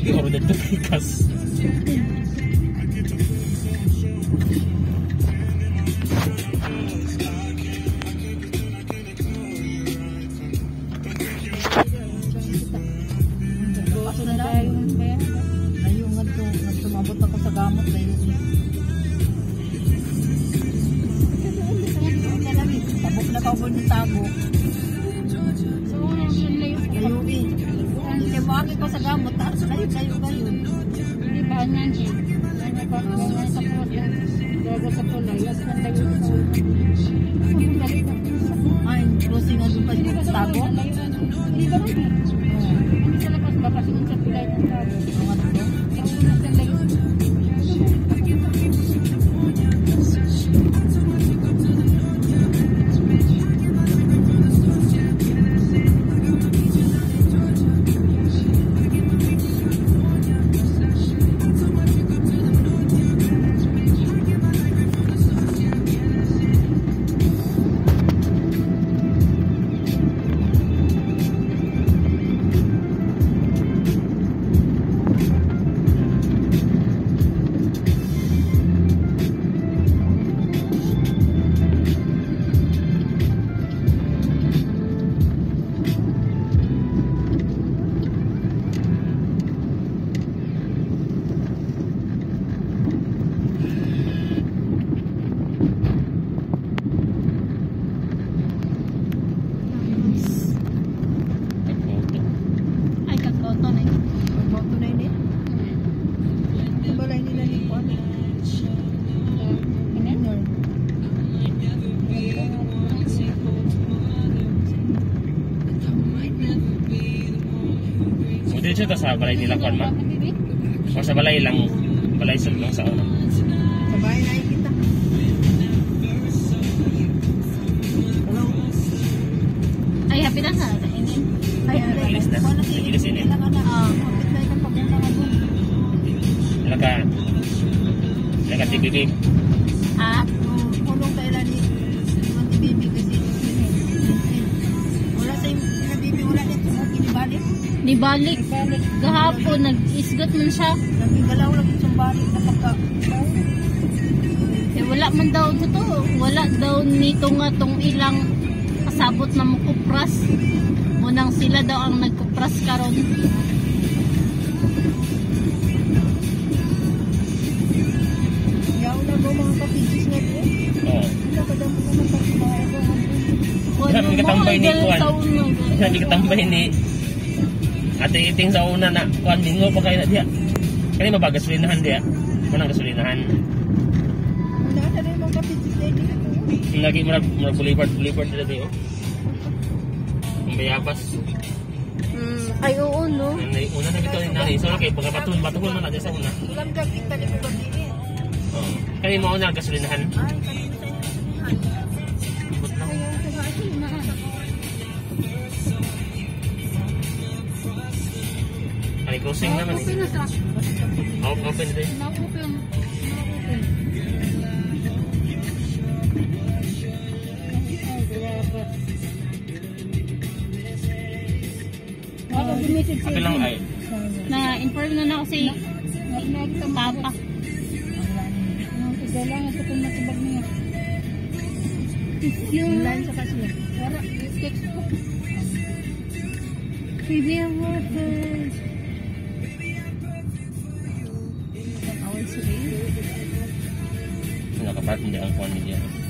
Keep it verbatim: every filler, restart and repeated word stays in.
mag-i-order to pikas. Ako na dahil layo nga to, nagsumabot ako sa gamot layo. Tabok na ka ni Tago. So, layo layo eh. Kaya makakit ko sa gamot, taas layo layo kayo. Hindi ba niyan eh. Ano pa ko nga sa pula. Gago sa pula, yas na layo sa. Ay, crossing ang doon pa yung Tago. Hindi ba rin? Hindi sa labas ba kasi sa pilay ng Tago. Mga to. Sa una sa layo. Dito sa balay nila kon ma. O sa balay lang, balay sa lang sa una. Sa bahay na kita. Hello. Ay, happy na sa ini. Ay, Ilis na. Ilis ini. Ah, kapit na ikang papunta nga doon. Laka. Laka T B B. Ah, Kulong kay Lani. Ang T B B kasi. Wala sa yung T B B, wala dito. Kinibalik. di balik. Gahapon nag-isgot man siya. Nagigalaw lang yung balik na pagka. Eh wala man daw to. Wala daw nito nga tong ilang kasabot na mukupras. Munang sila daw ang nagkupras karon. Yaw na ba mga kapigis na ito? Oo. Wala ka daw mo naman pagkabahay ko. Grabe ka tambay ni Kuan. Grabe ka tambay ni Ate Iting sa una na Kuan Mingo pa kayo na diya. Kani mabagasolinahan diya. Manang gasolinahan. Wala na rin mga kapigis na ito. Lagi murag murag bulipard bulipard dito diyo. Ang bayabas. Mm, ay oo no. Nanay una na bitaw ni nanay. So kay pagkabaton batukol man na sa una. Ulam ka kita ni pagkain. Oo. Kani mao na gasolinahan. Ay, kanina sa Ay closing naman eh. Open open din. Na-open. Ato lang ay. Na-inform na na ako si Papa. Kailangan ito kung matibag niya. Yung Line sa kasi. wala, text ko. Baby, ang water. Nakapark hindi ang kuan niya.